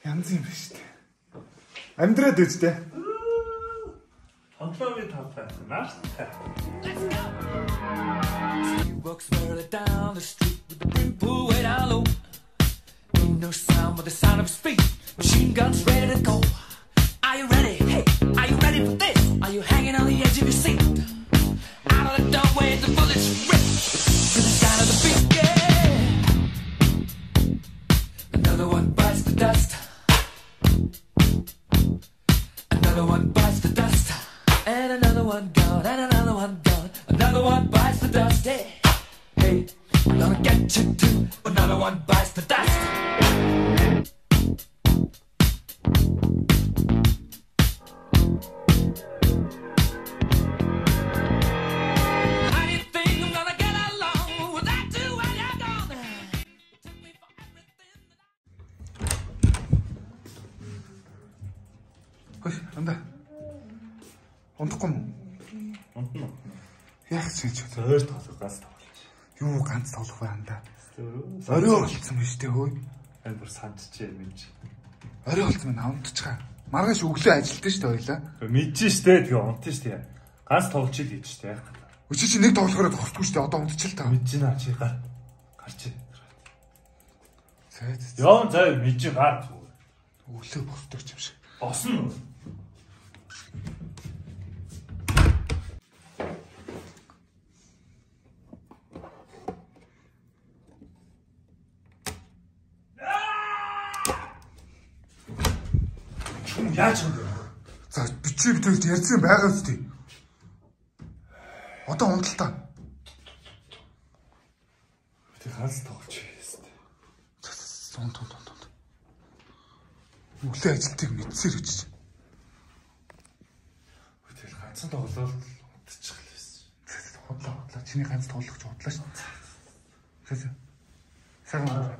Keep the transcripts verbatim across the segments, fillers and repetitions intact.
Янз юм ба штэ. Амьдраад үстэй. Хонтлооны тавтай. Нааш. He walks further down the street with the brim pulled way down low. Ain't no sound but the sound of his feet. Machine guns ready to go. Are you ready? Hey, are you ready for this? Are you hanging on the edge of your seat? Out of the doorway, the bullets rip to the sound of the beat. Yeah. Another one bites the dust. Another one bites the dust. And another one gone. And another one gone. Another one bites the dust. Hey, hey, we're gonna get you too. Another one bites the dust. Хөөе, андаа. Унтахгүй мó? Унтна. Яах гэж чи Зөөр тоглох газ тоглож. юу ганц тоглох бай андаа. Орой болцсон биз дээ хөөе. Энэ бүр сандчээ минь. Орой болцсон мэн амтчихаа. Маргааш өглөө ажилтсан шүү дээ хоёлаа. Мэдэж штэ тэгээ унтна штэ. Ганц тоглож ил гэж штэ яах вэ? Өчиг чи нэг тоглохоор тохсдгүй шүү дээ. Одоо унтчихл та. Мэдэж наа чи гар. Гарч. Зайд. Яон зай мэдэж гар. Өглөө босдог юм шиг. Босно. Яаж юм бэ? За бичээ битүүл ярьсан байгаа үстэй. Одоо унталтаа. Тэг ганц тоглож хийсэн. Унт унт унт. Өглөө ажилтыг мэдсээр гэж. Тэгэл ганцхан тоглоод унтчих л байсан. Хотлоо хотлоо чиний ганц тоглох гэж бодлоо шүү. Хэсэ. Саган.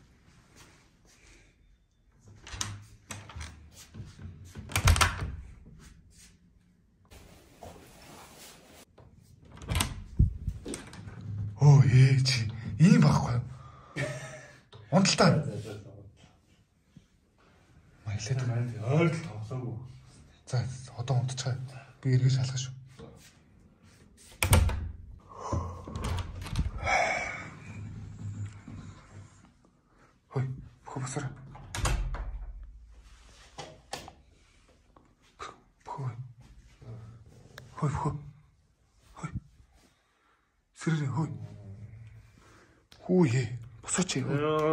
Оо ээ чи ийм байхгүй. Унталтаа. Маялаад маань ойр л тоглоогүй. За одоо унтчихаа. Би эргэж шалгах шүү. Хой, бохо басара. Хой. Хой, бохо. Хой. Сэрэ хой. Хүүе. Босооч ээ.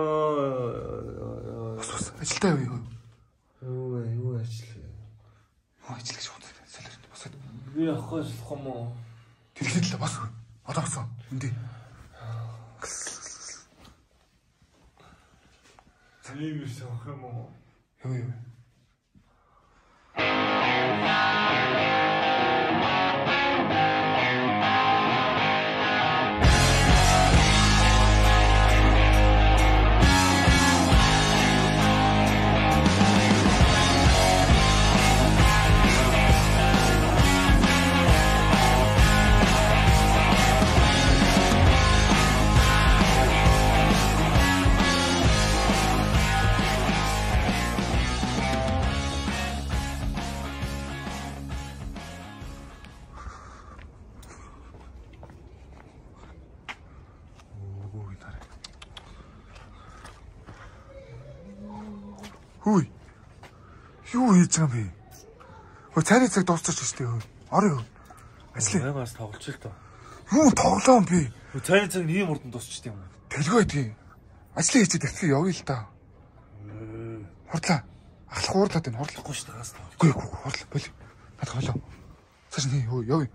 Босоос. Ажилдаа явъя. Юу юу ажил. Хоо ажил гэж бодсон. Солиорт босоод. Би явах юм уу? Тэрхэд л бос. Одоо босоо. Эндээ. Ийм биш явах юм уу? Юу юу. Хүй. Юу хийж байгаа юм бэ? Хөө цайны цаг дуусчих шүү дээ. Орё. Ажил. Байгаас тоглож л тоо. Юу тоглоом би? Цайны цаг ийм урдан дуусчих юм. Тэлгүй байдгийг. Ажлаа хийчихэд тэгтээ явъя л да. Хурдлаа. Ахлах уурлаад байна. Хурдлахгүй шүү дээ. Гаас тоо. Үгүй үгүй хурдлаа. Бөл. Над хоолоо. Цааш нь юу явъя.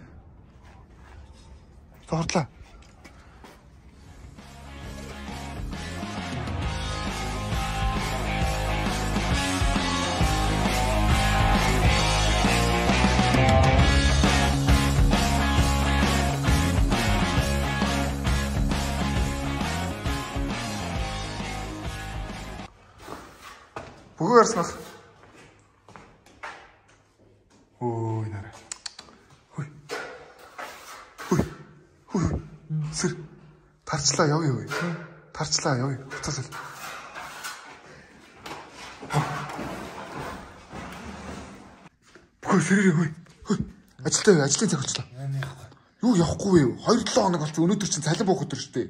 Хурдлаа. Бүгөө арснах. Ой нара. Хүй. Хүй. Хүй. Сэр. Тарчлаа явъя юу? Тарчлаа явъя. Буцаасаа. Хөөе сэрээ хөөе. Хөөе. Ажилтаа ажлын цаг болчлаа. Юу явахгүй вэ? хоёр долоо хоног болчих. Өнөөдөр чинь цалин буух өдөр шүү дээ.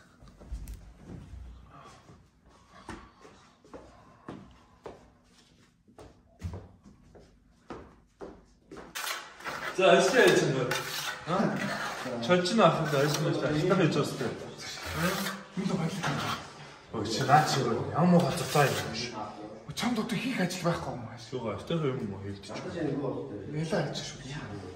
За, ажлаа яаж юм бэ? Аа? Чолжин авах гэж ажиллаж байна. Ажлаа хийж өстэй. Юу л баярлалаа. Ой, чи наач юу? Ямар муу хацаа юм биш. Чамд одоо хийх ажил байхгүй юм ааш. Шугаа, өтөх юм уу хийлдэж. Ялаа хийж шүү.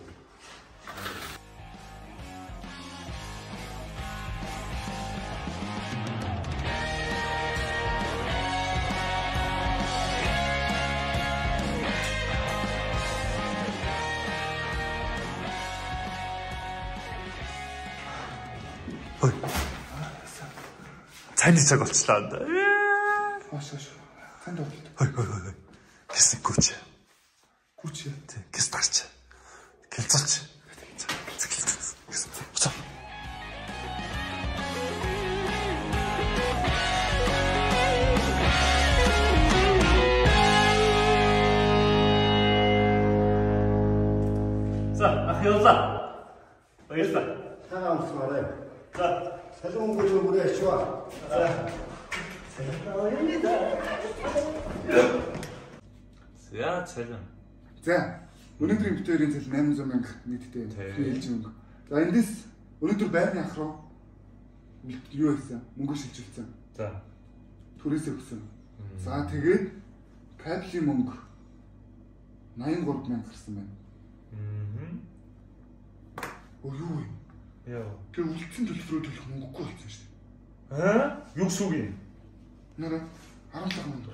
Цайны цаг болчлаа энэ. Хоош хоош. Цанд бол. Хой хой хой. Кис гүч. Гүч. Тэг, кис тарч. Гэлцооч. Гэлцээ. Кис. За, ах явлаа. Баярлалаа. Тагаа амсмаарай. За, Салун гүрэн бүрээ ачваа. За, цалин. За. Өнөөдрийн битүүрийн цалин восемь сая мянга нийтдээ хэлж өнгө. За эндээс өнөөдөр байрны ах руу юу хийсэн? Мөнгө шилжүүлсэн. За. Төрөөсөө өгсөн. За тэгээд кабелийн мөнгө восемьдесят три мянга гарсан байна. Мм. Оо юу вэ? Яа. Тэгээ үлдсэн төлбөрөө төлөх мөнгөгүй болсон шүү дээ. Аа? Юу сүг юм? Нэрэ арван лах мянга.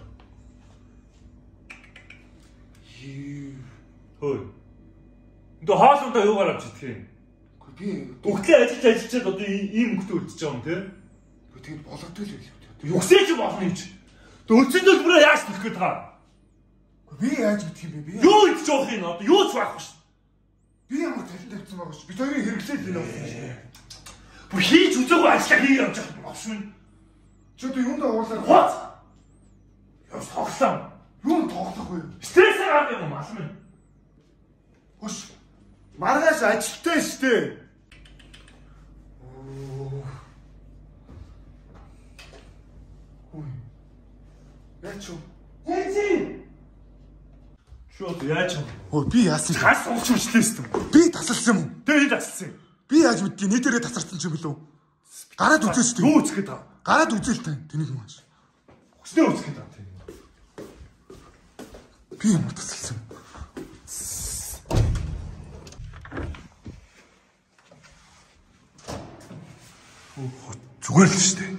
Юу. Хөөе. Энд хоолундаа юугаар авч идэх юм? Гэхдээ би Бүгдээ ажиллаж ажиллаад одоо ийм мөнгөтэй үлдчихэж байгаа юм те? тэгээд болгодог л байлгүй. Югсэж болно юм чи. Дөлцөн төлбөрөө яаж төлөх гээд байгаа? Би яаж мэдэх юм бэ? Би Юу идэж явах юм одоо? Юу ч байхгүй шүү. би ямар талент тавьсан байгаа шүү. Бид хоёрын хэрэглэл энэ байна. Бүр хийж үзээгүй ажиллаа хийж явж байгаа юм шүү. Чи одоо юунд уулаад Хот. Яа тоглоом. юунд тоглох вэ? Стресс авах юм уу аль минь? Хөш. Маргааш ажилтаа штэ. Оо. Ой. Яач юу? Хэнцэн. Шууд яаж юм? Ой би яасан? Тас ууч үслээстэй. Би тасалсан юм уу? Тэр энэ тассан. Би яаж мэдтий нийтээрээ тасарсан ч юм бэлөө. Гараад үзээ штэ. Юу үзэх гээд байгаа? Гараад үзээ л тань. Тэнийг юм ааш. Хүснээ үзэх гээд байгаа тийм. Би ямар тасалсан юм? зүгээр л шүү дээ.